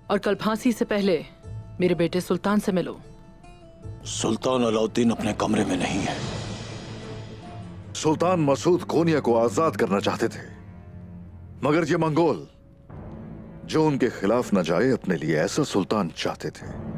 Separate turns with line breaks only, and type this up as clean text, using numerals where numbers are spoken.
और कल फांसी से पहले मेरे बेटे सुल्तान से मिलो।
सुल्तान अलाउद्दीन अपने कमरे में नहीं है।
सुल्तान मसूद कोनिया को आजाद करना चाहते थे, मगर ये मंगोल जो उनके खिलाफ न जाए, अपने लिए ऐसा सुल्तान चाहते थे।